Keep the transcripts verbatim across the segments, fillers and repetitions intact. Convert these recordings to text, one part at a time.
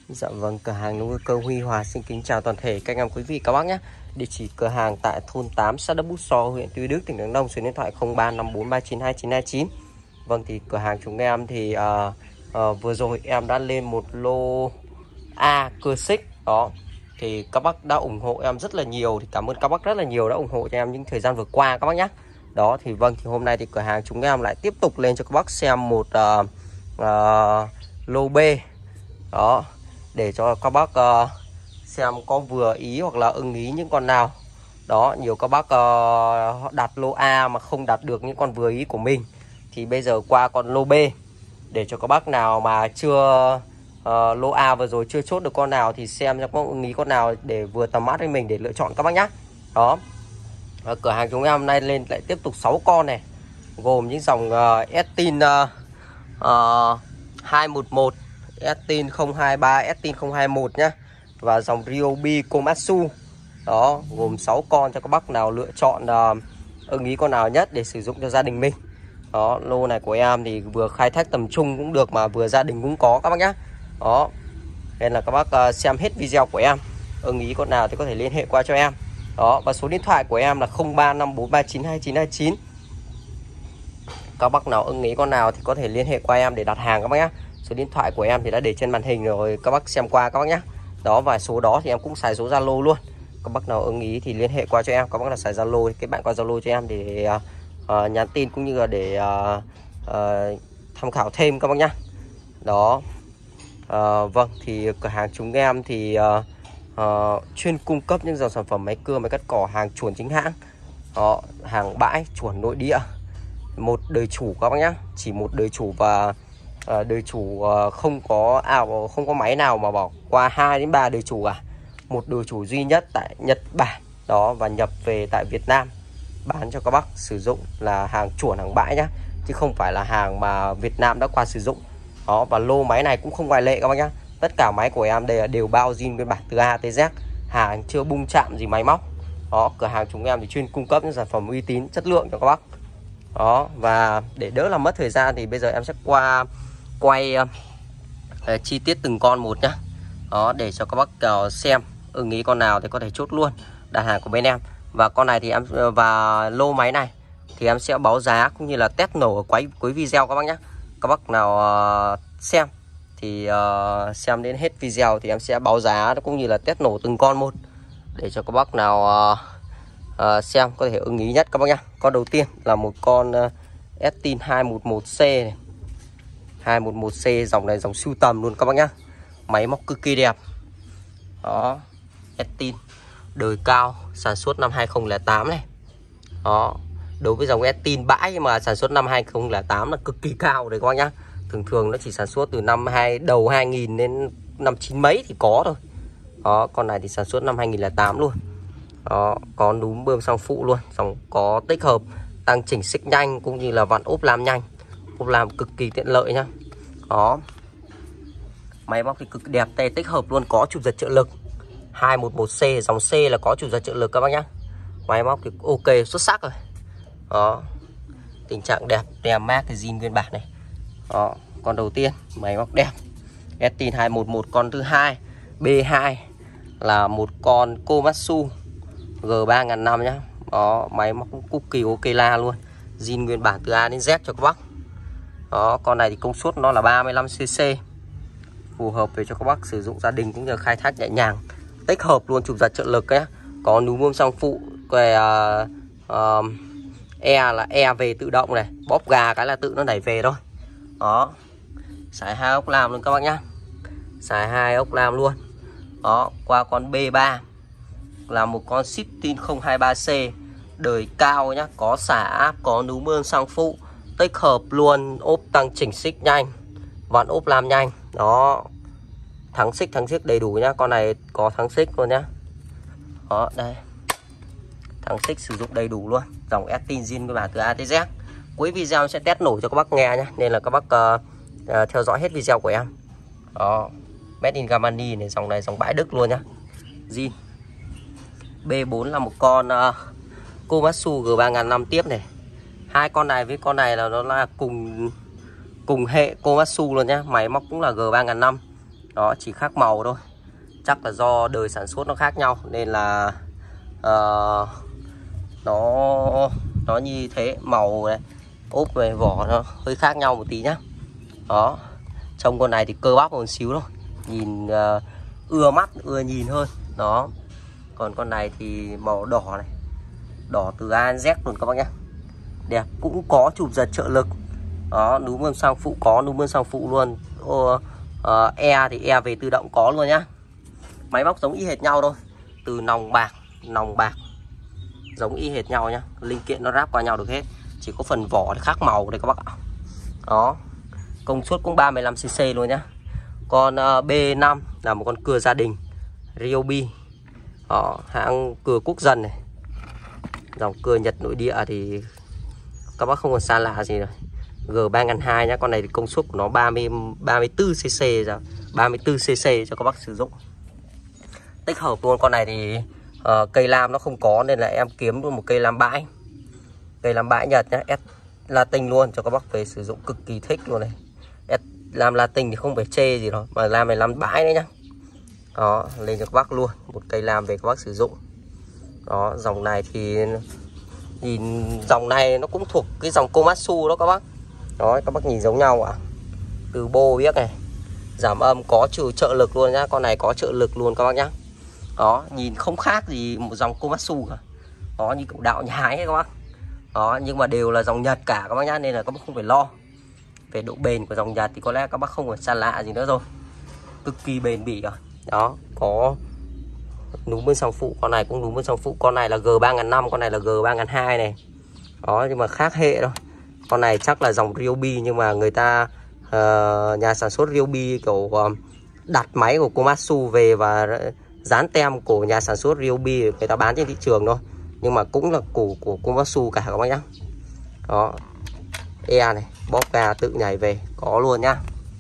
Dạ vâng, cửa hàng nuôi cơ Huy Hòa xin kính chào toàn thể các anh em quý vị các bác nhé. Địa chỉ cửa hàng tại thôn tám, xã Đất Bút So, huyện Tuy Đức, tỉnh Đắk Nông, số điện thoại không ba năm bốn ba chín hai chín hai chín. Vâng, thì cửa hàng chúng em thì uh, uh, vừa rồi em đã lên một lô A cưa xích đó. Thì các bác đã ủng hộ em rất là nhiều, thì cảm ơn các bác rất là nhiều đã ủng hộ cho em những thời gian vừa qua các bác nhé. Đó thì vâng, thì hôm nay thì cửa hàng chúng em lại tiếp tục lên cho các bác xem một uh, uh, lô B đó, để cho các bác uh, xem có vừa ý hoặc là ưng ý những con nào. Đó, nhiều các bác uh, đặt lô A mà không đặt được những con vừa ý của mình, thì bây giờ qua con lô B để cho các bác nào mà chưa uh, lô A vừa rồi chưa chốt được con nào thì xem cho có ưng ý con nào để vừa tầm mắt với mình để lựa chọn các bác nhé. Đó, ở cửa hàng chúng em hôm nay lên lại tiếp tục sáu con này, gồm những dòng uh, Estin uh, uh, hai một một, Estin không hai ba, Estin không hai một nhá, và dòng Ryobi Komatsu. Đó, gồm sáu con cho các bác nào lựa chọn uh, ưng ý con nào nhất để sử dụng cho gia đình mình. Đó, lô này của em thì vừa khai thác tầm trung cũng được mà vừa gia đình cũng có các bác nhá. Đó, nên là các bác uh, xem hết video của em, ưng ý con nào thì có thể liên hệ qua cho em. Đó, và số điện thoại của em là không ba năm bốn ba chín hai chín hai chín. Các bác nào ưng ý con nào thì có thể liên hệ qua em để đặt hàng các bác nhé. Số điện thoại của em thì đã để trên màn hình rồi, các bác xem qua các bác nhé. Đó, và số đó thì em cũng xài số Zalo luôn. Các bác nào ưng ý thì liên hệ qua cho em. Các bác nào xài Zalo thì kết bạn qua Zalo cho em để uh, nhắn tin cũng như là để uh, uh, tham khảo thêm các bác nhé. Đó, uh, vâng, thì cửa hàng chúng em thì uh, uh, chuyên cung cấp những dòng sản phẩm máy cưa, máy cắt cỏ hàng chuẩn chính hãng. Đó, hàng bãi chuẩn nội địa, một đời chủ các bác nhé, chỉ một đời chủ, và uh, đời chủ uh, không có à, không có máy nào mà bỏ qua hai đến ba đời chủ cả. Một đời chủ duy nhất tại Nhật Bản đó, và nhập về tại Việt Nam bán cho các bác sử dụng là hàng chuẩn, hàng bãi nhá, chứ không phải là hàng mà Việt Nam đã qua sử dụng. Đó, và lô máy này cũng không ngoại lệ các bác nhá. Tất cả máy của em đây đều bao zin nguyên bản từ A tới Z, hàng chưa bung chạm gì máy móc. Đó, cửa hàng chúng em thì chuyên cung cấp những sản phẩm uy tín, chất lượng cho các bác. Đó, và để đỡ làm mất thời gian thì bây giờ em sẽ qua quay uh, chi tiết từng con một nhá. Đó, để cho các bác uh, xem ưng ý con nào thì có thể chốt luôn đặt hàng của bên em. Và con này thì em và lô máy này thì em sẽ báo giá cũng như là test nổ ở cuối cuối video các bác nhé. Các bác nào uh, xem thì uh, xem đến hết video thì em sẽ báo giá cũng như là test nổ từng con một để cho các bác nào uh, uh, xem có thể ưng ý nhất các bác nhé. Con đầu tiên là một con uh, Estin hai một một C này. hai một một C dòng này dòng sưu tầm luôn các bác nhé. Máy móc cực kỳ đẹp. Đó, Estin đời cao, sản xuất năm hai không không tám này. Đó, đối với dòng Estin bãi mà sản xuất năm hai không không tám là cực kỳ cao đấy các bác nhá. Thường thường nó chỉ sản xuất từ năm hai đầu hai nghìn đến năm chín mấy thì có thôi. Đó, con này thì sản xuất năm hai nghìn không trăm lẻ tám luôn. Đó, có núm bơm sang phụ luôn, dòng có tích hợp tăng chỉnh xích nhanh cũng như là vặn ốp lam nhanh. Ốp lam cực kỳ tiện lợi nhá. Đó, máy móc thì cực đẹp, tay tích hợp luôn, có chụp giật trợ lực. Hai một một C, dòng C là có chụp giật trợ lực các bác nhá. Máy móc thì ok, xuất sắc rồi. Đó, tình trạng đẹp, tem mác thì zin nguyên bản này. Đó, con đầu tiên máy móc đẹp, Estin hai một một. Con thứ hai B hai là một con Komatsu G ba nghìn năm trăm nhá. Đó, máy móc cực kỳ ok la luôn, zin nguyên bản từ A đến Z cho các bác. Đó, con này thì công suất nó là ba mươi lăm xê xê, phù hợp về cho các bác sử dụng gia đình cũng như khai thác nhẹ nhàng. Tích hợp luôn chụp giật trợ lực ấy, có núm bơm sang phụ, về uh, uh, e là e về tự động này, bóp gà cái là tự nó đẩy về thôi. Đó, xài hai ốc lam luôn các bác nhá, xài hai ốc lam luôn. Đó, qua con B ba là một con Estin không hai ba C đời cao nhá, có xả áp, có núm bơm sang phụ, tích hợp luôn ốp tăng chỉnh xích nhanh, vặn ốp lam nhanh. Đó, thắng xích thắng xích đầy đủ nhá, con này có thắng xích luôn nhá. Đó, đây, thắng xích sử dụng đầy đủ luôn, dòng Estin zin với bản từ A tới Z. Cuối video sẽ test nổ cho các bác nghe nhá, nên là các bác uh, uh, theo dõi hết video của em. Đó, Made in Germany này, dòng này dòng bãi Đức luôn nhá, zin. B bốn là một con uh, Komatsu G ba nghìn năm tiếp này. Hai con này với con này là nó là cùng cùng hệ Komatsu luôn nhá, máy móc cũng là G ba nghìn năm. Đó, chỉ khác màu thôi. Chắc là do đời sản xuất nó khác nhau nên là uh, nó nó như thế, màu này, ốp về vỏ nó hơi khác nhau một tí nhá. Đó, trông con này thì cơ bắp một xíu thôi, nhìn uh, ưa mắt, ưa nhìn hơn. Đó, còn con này thì màu đỏ này, đỏ từ A đến Z luôn các bác nhá. Đẹp, cũng có chụp giật trợ lực. Đó, núm bơm xăng phụ có, núm bơm xăng phụ luôn. Ô, uh, E thì E về tự động có luôn nhá. Máy móc giống y hệt nhau thôi, từ nòng bạc, nòng bạc giống y hệt nhau nhá. Linh kiện nó ráp qua nhau được hết, chỉ có phần vỏ khác màu đây các bác ạ. Đó, công suất cũng ba mươi lăm xê xê luôn nhá. Con uh, B năm là một con cưa gia đình Ryobi. Đó, hãng cưa quốc dân này. Dòng cưa Nhật nội địa thì các bác không còn xa lạ gì rồi. G ba nghìn hai trăm nhá. Con này thì công suất của nó ba mươi, ba mươi tư xê xê ra, ba mươi tư xê xê cho các bác sử dụng. Tích hợp luôn. Con này thì uh, cây lam nó không có nên là em kiếm luôn một cây lam bãi. Cây lam bãi Nhật nhá, S Latin luôn cho các bác về sử dụng, cực kỳ thích luôn này. S lam Latin thì không phải chê gì đâu, mà lam này lam bãi đấy nhá. Đó, lên cho các bác luôn một cây lam về các bác sử dụng. Đó, dòng này thì nhìn dòng này nó cũng thuộc cái dòng Komatsu đó các bác. Đó, các bác nhìn giống nhau ạ. À? Từ bô biết này, giảm âm có trừ trợ lực luôn nhá. Con này có trợ lực luôn các bác nhá. Đó, nhìn không khác gì một dòng Komatsu cả. Đó, như kiểu đạo nhái ấy các bác. Đó, nhưng mà đều là dòng Nhật cả các bác nhá, nên là các bác không phải lo. Về độ bền của dòng Nhật thì có lẽ các bác không phải xa lạ gì nữa rồi. Cực kỳ bền bỉ rồi. Đó, có núm bên song phụ, con này cũng núm bên song phụ. Con này là G ba nghìn năm trăm, con này là G ba nghìn hai trăm này. Đó, nhưng mà khác hệ thôi. Con này chắc là dòng Ryobi, nhưng mà người ta uh, nhà sản xuất Ryobi kiểu uh, đặt máy của Komatsu về và dán tem của nhà sản xuất Ryobi người ta bán trên thị trường thôi, nhưng mà cũng là của của Komatsu cả các bác nhá. Đó, E này, bóp ga tự nhảy về có luôn nhá.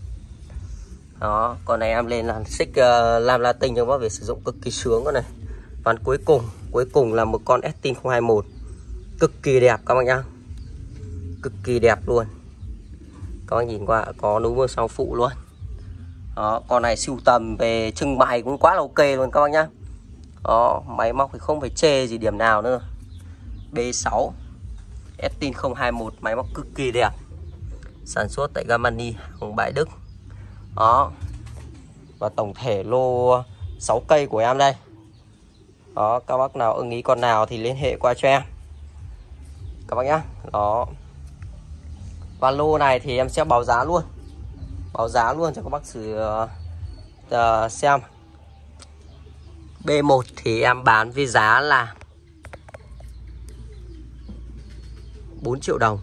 Đó, con này em lên là xích uh, lam Latin cho các bác về sử dụng cực kỳ sướng con này. Và cuối cùng, cuối cùng là một con Estin không hai mốt cực kỳ đẹp các bác nhá. Cực kỳ đẹp luôn. Các bác nhìn qua có núm bơm xăng phụ luôn. Đó, con này sưu tầm về trưng bày cũng quá là ok luôn các bác nhá. Đó, máy móc thì không phải chê gì điểm nào nữa. B sáu Estin không hai mốt, máy móc cực kỳ đẹp. Sản xuất tại Germany, Hồng Bãi Đức. Đó. Và tổng thể lô sáu cây của em đây. Đó, các bác nào ưng ý con nào thì liên hệ qua cho em các bác nhá. Đó. Và lô này thì em sẽ báo giá luôn. Báo giá luôn cho các bác sử uh, xem. B một thì em bán với giá là bốn triệu đồng.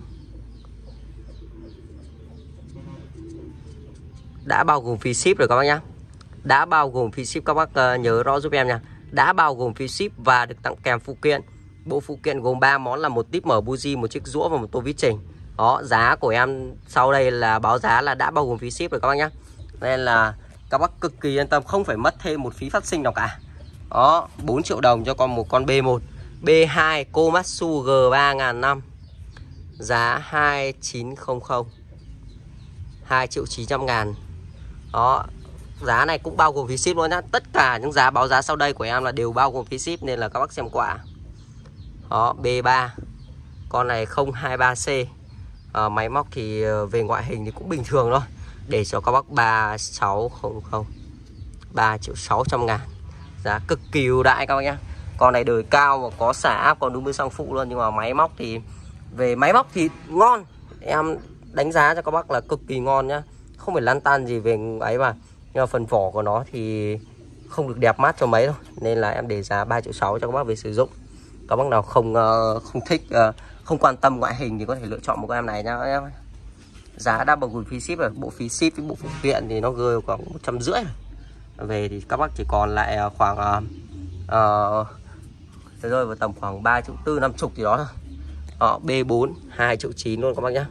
Đã bao gồm phí ship rồi các bác nhá. Đã bao gồm phí ship, các bác uh, nhớ rõ giúp em nha. Đã bao gồm phí ship và được tặng kèm phụ kiện. Bộ phụ kiện gồm ba món là một típ mở buji, một chiếc rũa và một tô vít chỉnh. Đó, giá của em sau đây là báo giá là đã bao gồm phí ship rồi các bác nhá. Nên là các bác cực kỳ yên tâm, không phải mất thêm một phí phát sinh nào cả. Đó, bốn triệu đồng cho con một con B một. B hai Komatsu G ba nghìn năm trăm, giá hai chín không không, hai triệu chín trăm ngàn. Đó, giá này cũng bao gồm phí ship luôn nhá. Tất cả những giá báo giá sau đây của em là đều bao gồm phí ship, nên là các bác xem quả. Đó, B ba, con này không hai ba C. à, Máy móc thì về ngoại hình thì cũng bình thường thôi. Để cho các bác ba sáu không không, ba triệu sáu trăm ngàn. Giá cực kỳ ưu đãi các bác nhá. Con này đời cao và có xả áp, còn đúng với xăng phụ luôn. Nhưng mà máy móc thì về máy móc thì ngon. Em đánh giá cho các bác là cực kỳ ngon nhá. Không phải lăn tăn gì về ấy mà. Nhưng mà phần vỏ của nó thì không được đẹp mắt cho mấy đâu. Nên là em để giá ba triệu sáu cho các bác về sử dụng. Các bác nào không uh, không thích, uh, không quan tâm ngoại hình thì có thể lựa chọn một con em này nhá em. Giá đã bao gồm phí ship rồi. Bộ phí ship với bộ phụ kiện thì nó rơi khoảng một trăm rưỡi. Về thì các bác chỉ còn lại khoảng uh, uh, rơi vào tầm khoảng ba triệu tư, năm chục gì đó thôi. Đó, B bốn hai triệu chín luôn các bác nhá.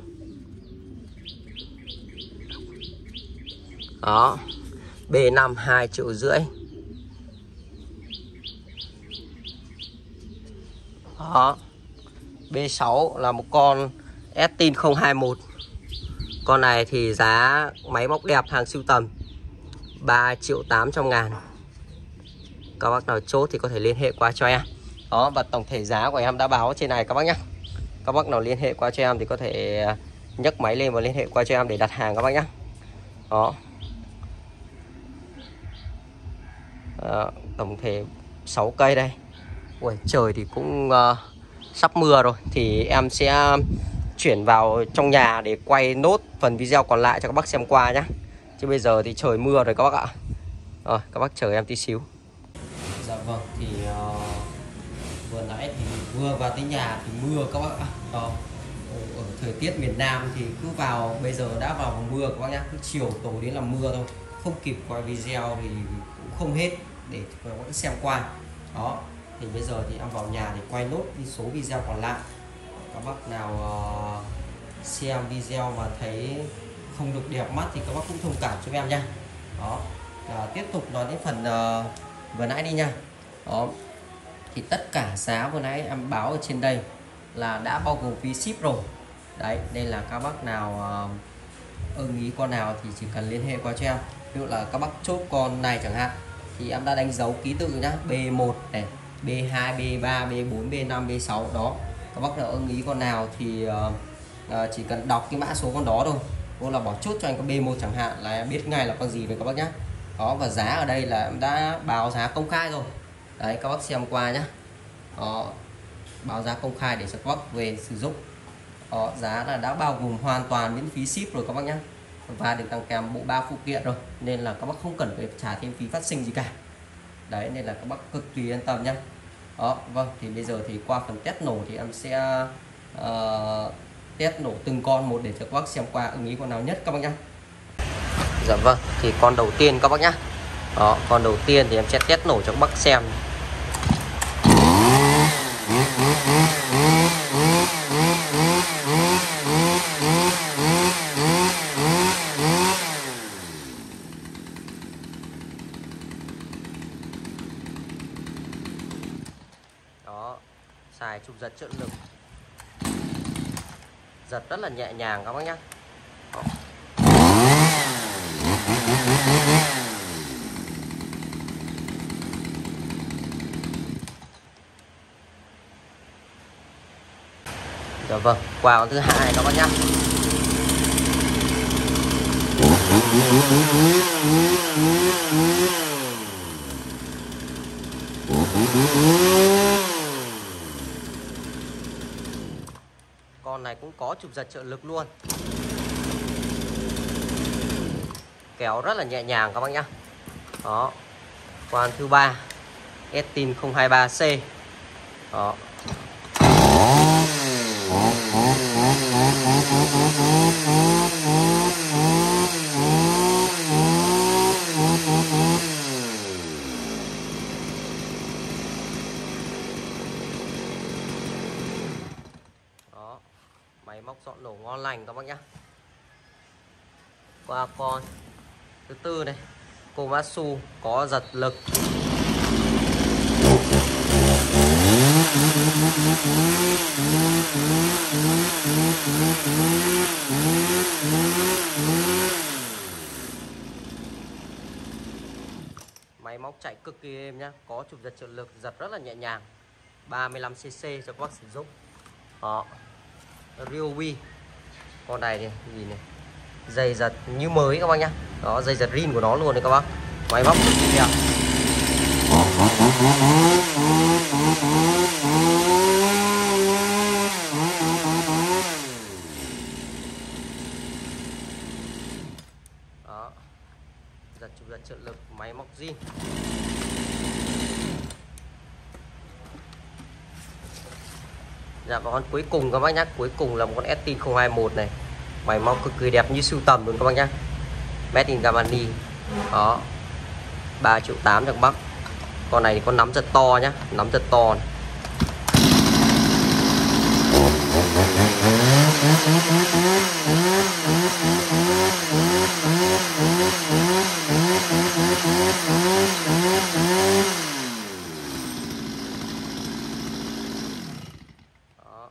Đó, B năm hai triệu rưỡi. Đó, B sáu là một con Estin không hai mốt. Con này thì giá máy móc đẹp, hàng sưu tầm, ba triệu tám trăm ngàn. Các bác nào chốt thì có thể liên hệ qua cho em. Đó, và tổng thể giá của em đã báo trên này các bác nhé. Các bác nào liên hệ qua cho em thì có thể nhấc máy lên và liên hệ qua cho em để đặt hàng các bác nhé. Đó. À, tổng thể sáu cây đây. Ui, trời thì cũng uh, sắp mưa rồi. Thì em sẽ chuyển vào trong nhà để quay nốt phần video còn lại cho các bác xem qua nhé. Chứ bây giờ thì trời mưa rồi các bác ạ. Rồi, các bác chờ em tí xíu. Dạ vâng, thì uh, vừa nãy thì vừa vào tới nhà thì mưa các bác ạ. Đó. Ở thời tiết miền Nam thì cứ vào, bây giờ đã vào mùa mưa các bác nhá. Cứ chiều tối đến là mưa thôi. Không kịp quay video thì cũng không hết để các bác xem qua. Đó. Thì bây giờ thì em vào nhà để quay nốt đi số video còn lại. Các bác nào uh, xem video mà thấy không được đẹp mắt thì các bác cũng thông cảm cho em nha. Đó. À, tiếp tục nói đến phần uh, vừa nãy đi nha. Đó. Thì tất cả giá vừa nãy em báo ở trên đây là đã bao gồm phí ship rồi. Đấy, đây là các bác nào uh, ưng ý con nào thì chỉ cần liên hệ qua cho em. Ví dụ là các bác chốt con này chẳng hạn thì em đã đánh dấu ký tự nhá, B một này, B hai, B ba, B bốn, B năm, B sáu đó. Các bác nào ưng ý con nào thì uh, uh, chỉ cần đọc cái mã số con đó thôi. Hoặc là bỏ chốt cho anh con B một chẳng hạn là em biết ngay là con gì rồi các bác nhé. Đó, và giá ở đây là em đã báo giá công khai rồi. Đấy, các bác xem qua nhé. Đó, báo giá công khai để cho các bác về sử dụng. Đó, giá là đã bao gồm hoàn toàn miễn phí ship rồi các bác nhé. Và được tặng kèm bộ ba phụ kiện rồi. Nên là các bác không cần phải trả thêm phí phát sinh gì cả. Đấy, nên là các bác cực kỳ yên tâm nhé. Đó, vâng, thì bây giờ thì qua phần test nổ thì em sẽ uh, test nổ từng con một để cho các bác xem qua ưng ý con nào nhất các bác nhé. Dạ vâng, thì con đầu tiên các bác nhé. Đó, con đầu tiên thì em sẽ test nổ cho các bác xem. Đó, xài chụp giật trợ lực, giật rất là nhẹ nhàng các bác nhé. Đó. Dạ vâng, qua con thứ hai các bác nhé. Con này cũng có chụp giật trợ lực luôn. Kéo rất là nhẹ nhàng các bác nhé. Đó. Con thứ ba, Estin không hai ba C. Đó. Đó, máy móc dọn nổ ngon lành các bác nhé. Qua con thứ tư này, Komatsu có giật lực. Máy móc chạy cực kỳ êm nhá, có chụp giật trợ lực, giật rất là nhẹ nhàng. ba mươi lăm xê xê cho các bác sử dụng. Đó. Ryobi. Con này này, gì này? Dây giật như mới các bác nhá. Đó, dây giật rin của nó luôn đấy các bác. Máy móc cực kỳ đẹp. Đó. Giật chụp giật trợ lực, máy móc zin. Dạ, và con cuối cùng các bác nhá, cuối cùng là một con Estin không hai mốt này. Máy móc cực kỳ đẹp như sưu tầm luôn các bác nhá. Made in Germany. Đó. ba triệu tám cho các bác. Con này thì con nắm giật to nhá, nắm giật to này. Đó.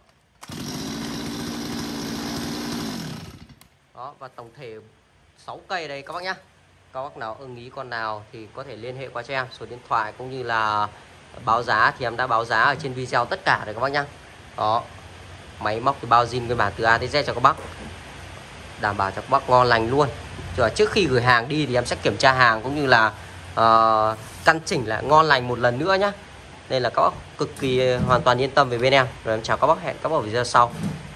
Đó, và tổng thể sáu cây đây các bác nhá. Các bác nào ưng ý con nào thì có thể liên hệ qua cho em, số điện thoại cũng như là báo giá thì em đã báo giá ở trên video tất cả rồi các bác nhá. Đó, máy móc thì bao zin nguyên bản từ A tới Z cho các bác, đảm bảo cho các bác ngon lành luôn. Rồi trước khi gửi hàng đi thì em sẽ kiểm tra hàng cũng như là uh, căn chỉnh lại ngon lành một lần nữa nhá, nên là các bác cực kỳ hoàn toàn yên tâm về bên em. Rồi em chào các bác, hẹn các bác ở video sau.